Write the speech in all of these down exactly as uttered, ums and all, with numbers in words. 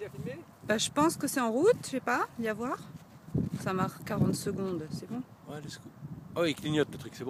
à filmer? Bah, je pense que c'est en route, je sais pas, y a voir. Ça marque quarante secondes, c'est bon. Ouais, let's go. Oh, il clignote le truc, c'est bon.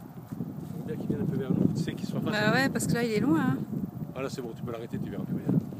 Bien qu'il vienne un peu vers nous, tu sais qu'il soit face. Bah ouais, parce que là il est loin. Hein. Ah là c'est bon, tu peux l'arrêter, tu verras plus rien.